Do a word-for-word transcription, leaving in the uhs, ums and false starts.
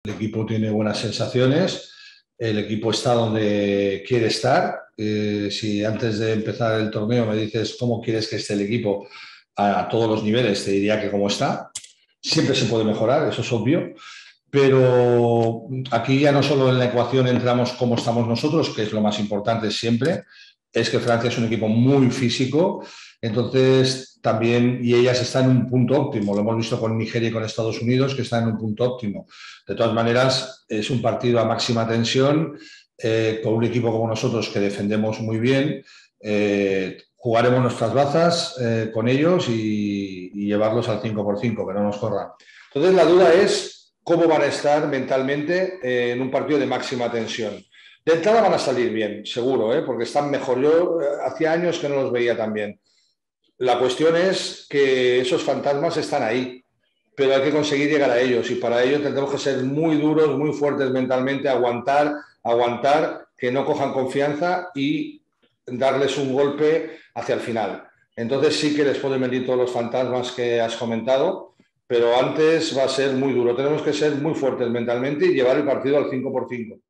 El equipo tiene buenas sensaciones, el equipo está donde quiere estar. Eh, si antes de empezar el torneo me dices cómo quieres que esté el equipo a, a todos los niveles, te diría que cómo está. Siempre se puede mejorar, eso es obvio, pero aquí ya no solo en la ecuación entramos cómo estamos nosotros, que es lo más importante siempre, es que Francia es un equipo muy físico, entonces también, y ellas están en un punto óptimo, lo hemos visto con Nigeria y con Estados Unidos, que están en un punto óptimo. De todas maneras, es un partido a máxima tensión, eh, con un equipo como nosotros que defendemos muy bien. Eh, jugaremos nuestras bazas eh, con ellos y, y llevarlos al cinco por cinco, que no nos corran. Entonces la duda es cómo van a estar mentalmente eh, en un partido de máxima tensión. De entrada van a salir bien, seguro, ¿eh? Porque están mejor. Yo eh, hacía años que no los veía tan bien. La cuestión es que esos fantasmas están ahí, pero hay que conseguir llegar a ellos y para ello tendremos que ser muy duros, muy fuertes mentalmente, aguantar, aguantar, que no cojan confianza y darles un golpe hacia el final. Entonces sí que les pueden venir todos los fantasmas que has comentado, pero antes va a ser muy duro. Tenemos que ser muy fuertes mentalmente y llevar el partido al cinco por cinco.